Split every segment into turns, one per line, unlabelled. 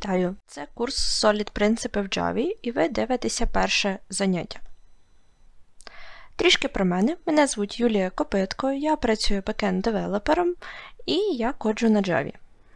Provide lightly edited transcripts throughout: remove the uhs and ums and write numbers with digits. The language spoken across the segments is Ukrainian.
Вітаю! Це курс Solid принципи в Java, і ви дивитеся перше заняття. Трішки про мене. Мене звуть Юлія Копитко, я працюю бекенд-девелопером і я коджу на Java.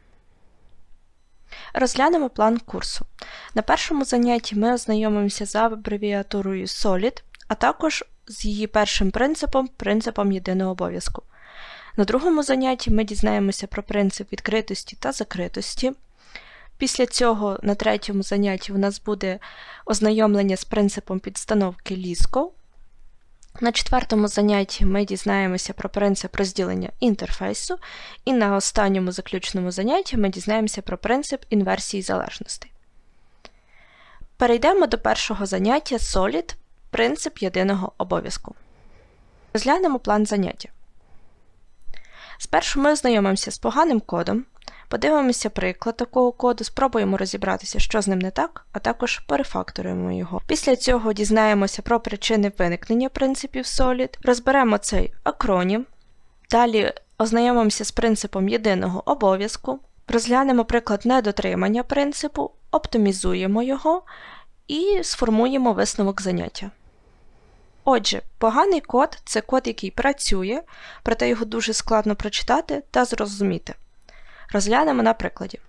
Розглянемо план курсу. На першому занятті ми ознайомимося з абревіатурою Solid, а також з її першим принципом єдиного обов'язку. На другому занятті ми дізнаємося про принцип відкритості та закритості. Після цього на третьому занятті у нас буде ознайомлення з принципом підстановки Lisko. На четвертому занятті ми дізнаємося про принцип розділення інтерфейсу. І на останньому заключному занятті ми дізнаємося про принцип інверсії залежностей. Перейдемо до першого заняття Solid – принцип єдиного обов'язку. Розглянемо план заняття. Спершу ми ознайомимося з поганим кодом, подивимося приклад такого коду, спробуємо розібратися, що з ним не так, а також перефакторуємо його. Після цього дізнаємося про причини виникнення принципів Solid, розберемо цей акронім, далі ознайомимося з принципом єдиного обов'язку, розглянемо приклад недотримання принципу, оптимізуємо його і сформуємо висновок заняття. Отже, поганий код – це код, який працює, проте його дуже складно прочитати та зрозуміти. Розглянемо на прикладі.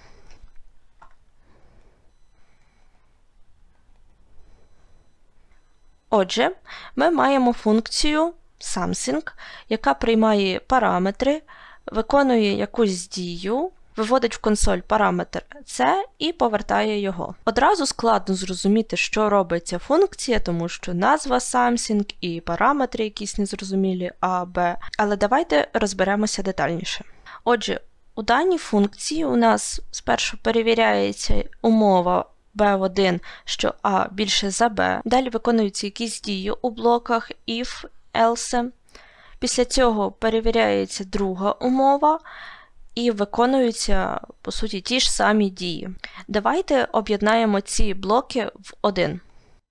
Отже, ми маємо функцію something, яка приймає параметри, виконує якусь дію, виводить в консоль параметр C і повертає його. Одразу складно зрозуміти, що робить ця функція, тому що назва something і параметри якісь незрозумілі A, B, але давайте розберемося детальніше. Отже, у даній функції у нас спершу перевіряється умова B1, що A більше за B, далі виконуються якісь дії у блоках if, else, після цього перевіряється друга умова, і виконуються, по суті, ті ж самі дії. Давайте об'єднаємо ці блоки в один.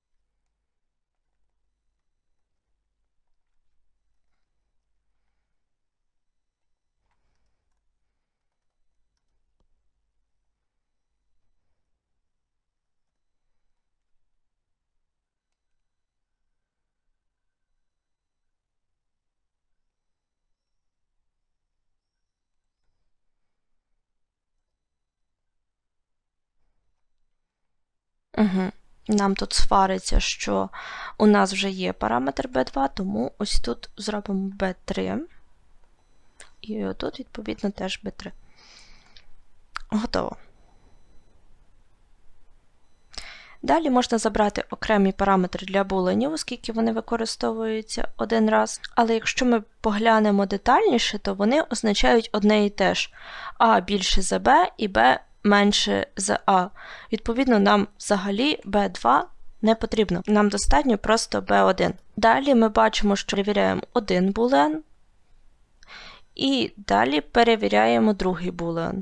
Нам тут свариться, що у нас вже є параметр B2, тому ось тут зробимо B3. І отут, відповідно, теж B3. Готово. Далі можна забрати окремі параметри для буленів, оскільки вони використовуються один раз. Але якщо ми поглянемо детальніше, то вони означають одне і те ж. А більше за B і B менше за А. Відповідно, нам взагалі B2 не потрібно. Нам достатньо просто B1. Далі ми бачимо, що перевіряємо один булеан. І далі перевіряємо другий булеан.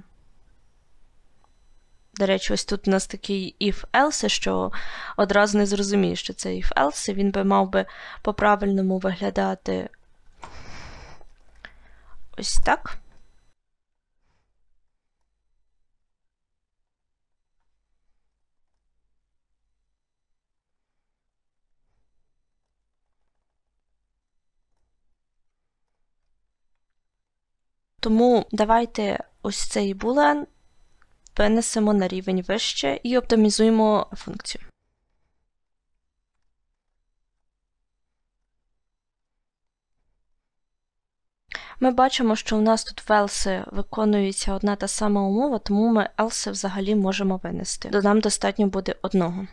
До речі, ось тут у нас такий if-else, що одразу не зрозуміє, що це if-else. Він би мав би по-правильному виглядати ось так. Тому давайте ось цей булеан винесемо на рівень вище і оптимізуємо функцію. Ми бачимо, що у нас тут в else виконується одна та сама умова, тому ми else взагалі можемо винести. Нам достатньо буде одного.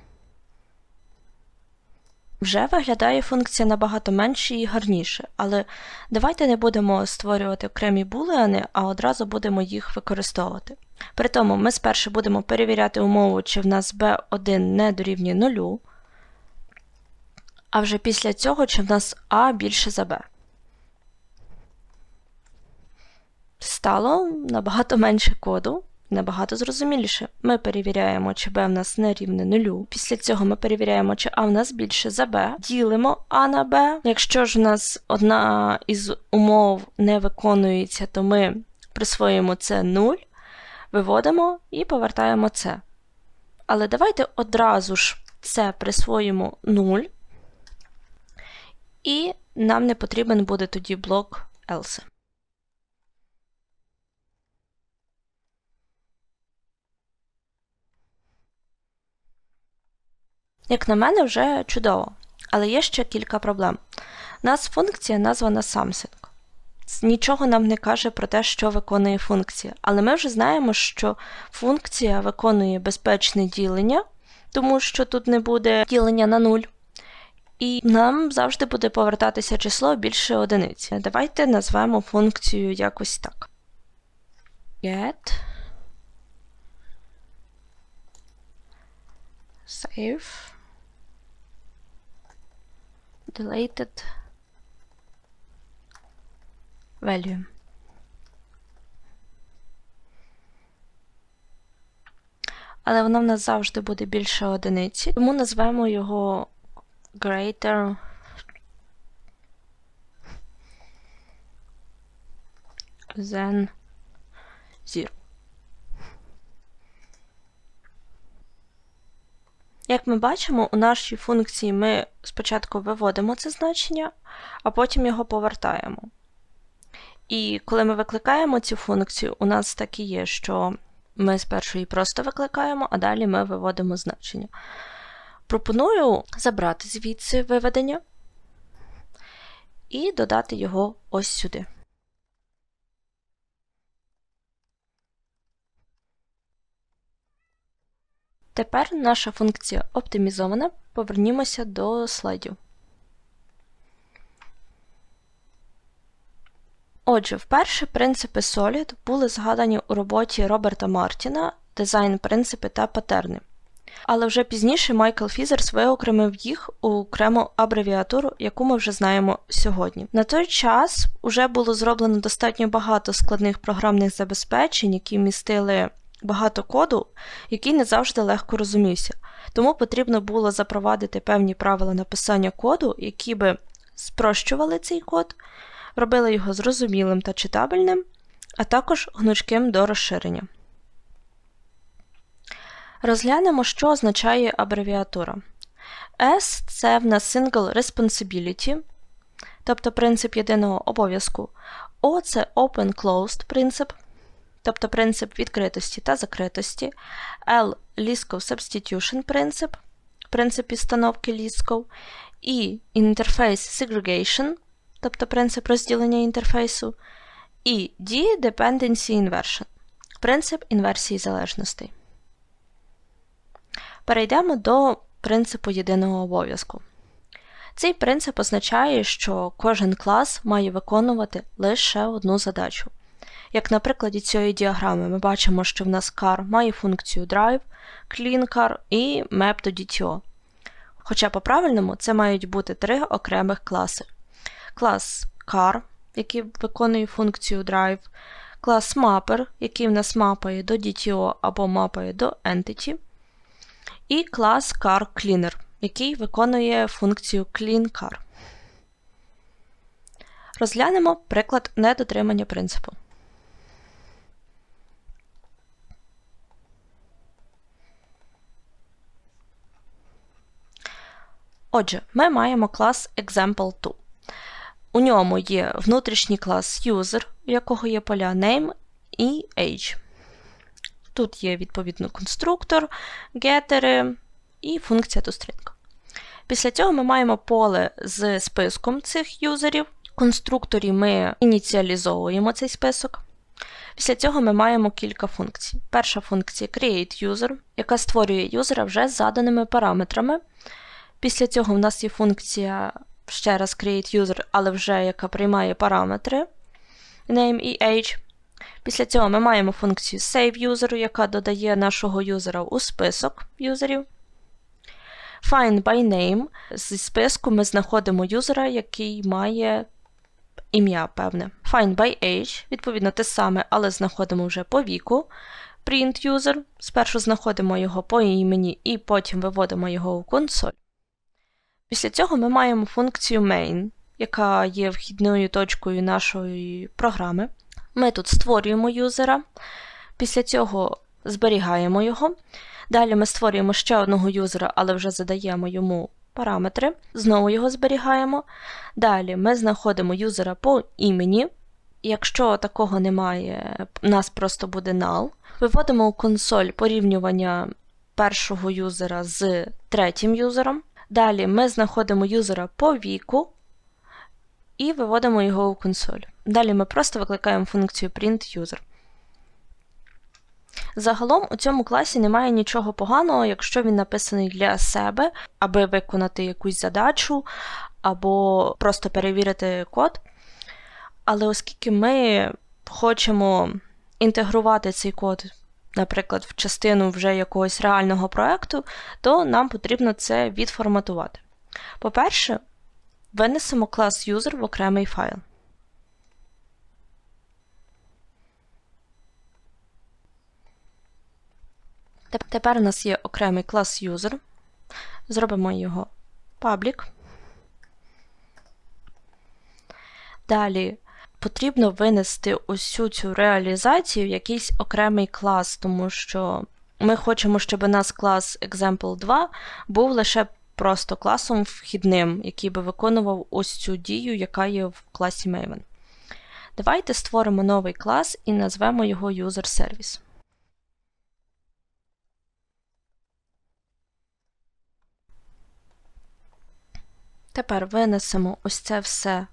Вже виглядає функція набагато менше і гарніше, але давайте не будемо створювати окремі булеани, а одразу будемо їх використовувати. При тому ми спершу будемо перевіряти умову, чи в нас B1 не дорівнює 0, а вже після цього, чи в нас A більше за B. Стало набагато менше коду, набагато зрозуміліше. Ми перевіряємо, чи b в нас не рівне 0. Після цього ми перевіряємо, чи a в нас більше за b. Ділимо a на b. Якщо ж у нас одна із умов не виконується, то ми присвоїмо це 0. виводимо і повертаємо це. Але давайте одразу ж це присвоїмо 0, і нам не потрібен буде тоді блок else. Як на мене, вже чудово. Але є ще кілька проблем. У нас функція названа something. Нічого нам не каже про те, що виконує функція. Але ми вже знаємо, що функція виконує безпечне ділення, тому що тут не буде ділення на 0. І нам завжди буде повертатися число більше одиниці. Давайте назвемо функцію якось так. Get save deleted value. Але воно в нас завжди буде більше одиниці, тому назвемо його greater than 0. Як ми бачимо, у нашій функції ми спочатку виводимо це значення, а потім його повертаємо. І коли ми викликаємо цю функцію, у нас так і є, що ми спершу її просто викликаємо, а далі ми виводимо значення. Пропоную забрати звідси виведення і додати його ось сюди. Тепер наша функція оптимізована. Повернімося до слайдів. Отже, вперше принципи Solid були згадані у роботі Роберта Мартіна «Дизайн-принципи та патерни». Але вже пізніше Майкл Фізерс виокремив їх у окрему абревіатуру, яку ми вже знаємо сьогодні. На той час вже було зроблено достатньо багато складних програмних забезпечень, які містили багато коду, який не завжди легко розумівся. Тому потрібно було запровадити певні правила написання коду, які би спрощували цей код, робили його зрозумілим та читабельним, а також гнучким до розширення. Розглянемо, що означає абревіатура. S – це в нас Single Responsibility, тобто принцип єдиного обов'язку. O – це Open-Closed принцип, тобто принцип відкритості та закритості. L – Liskov Substitution принцип, принцип підстановки Liskov. E – Interface Segregation, тобто принцип розділення інтерфейсу. І D – Dependency Inversion, принцип інверсії залежностей. Перейдемо до принципу єдиного обов'язку. Цей принцип означає, що кожен клас має виконувати лише одну задачу. Як на прикладі цієї діаграми ми бачимо, що в нас car має функцію drive, cleanCar і map to DTO. Хоча по-правильному це мають бути три окремих класи. Клас car, який виконує функцію drive, клас mapper, який в нас мапає до DTO або мапає до entity, і клас carCleaner, який виконує функцію cleanCar. Розглянемо приклад недотримання принципу. Отже, ми маємо клас example2. У ньому є внутрішній клас user, у якого є поля name і age. Тут є, відповідно, конструктор, гетери і функція toString. Після цього ми маємо поле з списком цих юзерів. В конструкторі ми ініціалізовуємо цей список. Після цього ми маємо кілька функцій. Перша функція createUser, яка створює юзера вже з заданими параметрами. Після цього в нас є функція, ще раз, createUser, але вже яка приймає параметри name і age. Після цього ми маємо функцію saveUser, яка додає нашого юзера у список юзерів. FindByName. Зі списку ми знаходимо юзера, який має ім'я певне. FindByAge, відповідно те саме, але знаходимо вже по віку. PrintUser. Спершу знаходимо його по імені і потім виводимо його у консоль. Після цього ми маємо функцію main, яка є вхідною точкою нашої програми. Ми тут створюємо юзера. Після цього зберігаємо його. Далі ми створюємо ще одного юзера, але вже задаємо йому параметри. Знову його зберігаємо. Далі ми знаходимо юзера по імені. Якщо такого немає, у нас просто буде null. Виводимо у консоль порівнювання першого юзера з третім юзером. Далі ми знаходимо юзера по віку і виводимо його у консоль. Далі ми просто викликаємо функцію printUser. Загалом у цьому класі немає нічого поганого, якщо він написаний для себе, аби виконати якусь задачу, або просто перевірити код. Але оскільки ми хочемо інтегрувати цей код, наприклад, в частину вже якогось реального проєкту, то нам потрібно це відформатувати. По-перше, винесемо клас user в окремий файл. Тепер у нас є окремий клас user. Зробимо його public. Далі потрібно винести усю цю реалізацію в якийсь окремий клас, тому що ми хочемо, щоб у нас клас example2 був лише просто класом вхідним, який би виконував ось цю дію, яка є в класі Maven. Давайте створимо новий клас і назвемо його user-service. Тепер винесемо ось це все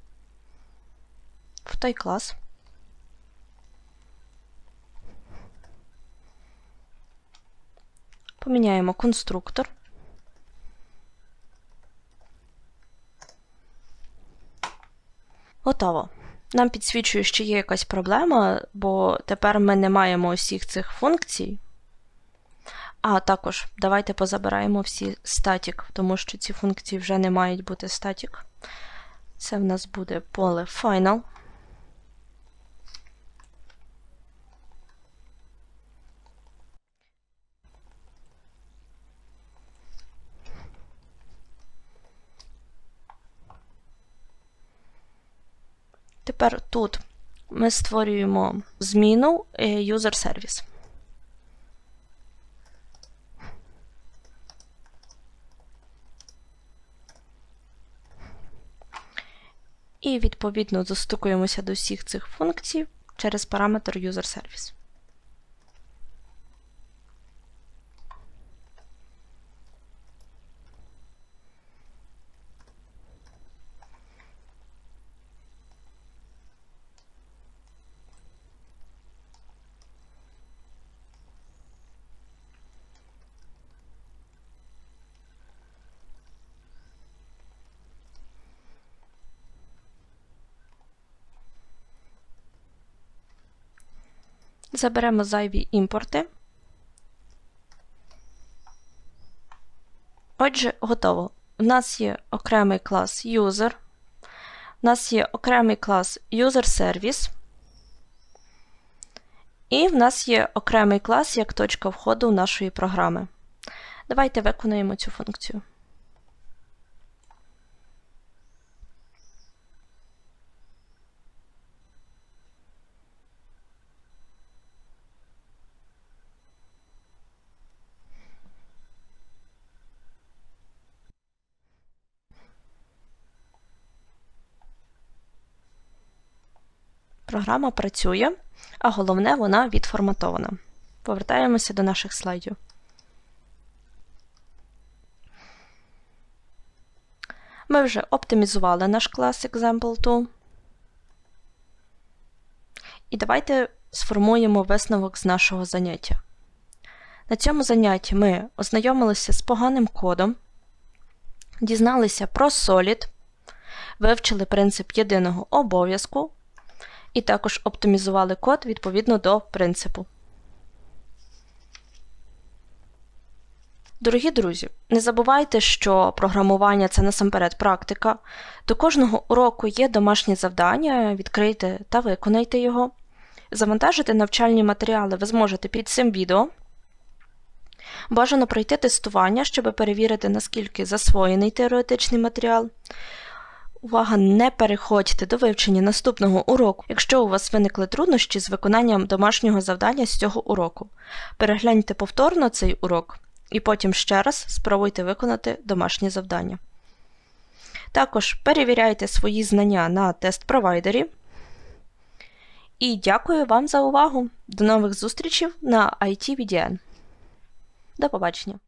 в той клас. Поміняємо конструктор. Готово. Нам підсвічує, що є якась проблема, бо тепер ми не маємо усіх цих функцій. А також давайте позабираємо всі static, тому що ці функції вже не мають бути static. Це в нас буде поле final. Тепер тут ми створюємо зміну user-service. І, відповідно, достукуємося до всіх цих функцій через параметр user-service. Заберемо зайві імпорти. Отже, готово. У нас є окремий клас user, у нас є окремий клас user-service, і в нас є окремий клас як точка входу нашої програми. Давайте виконаємо цю функцію. Програма працює, а головне, вона відформатована. Повертаємося до наших слайдів. Ми вже оптимізували наш клас example2. І давайте сформуємо висновок з нашого заняття. На цьому занятті ми ознайомилися з поганим кодом, дізналися про Solid, вивчили принцип єдиного обов'язку, і також оптимізували код відповідно до принципу. Дорогі друзі, не забувайте, що програмування – це насамперед практика. До кожного уроку є домашнє завдання, відкрийте та виконайте його. Завантажити навчальні матеріали ви зможете під цим відео. Бажано пройти тестування, щоб перевірити, наскільки засвоєний теоретичний матеріал. Увага! Не переходьте до вивчення наступного уроку, якщо у вас виникли труднощі з виконанням домашнього завдання з цього уроку. Перегляньте повторно цей урок і потім ще раз спробуйте виконати домашнє завдання. Також перевіряйте свої знання на тест-провайдері. І дякую вам за увагу! До нових зустрічей на IT VDN. До побачення!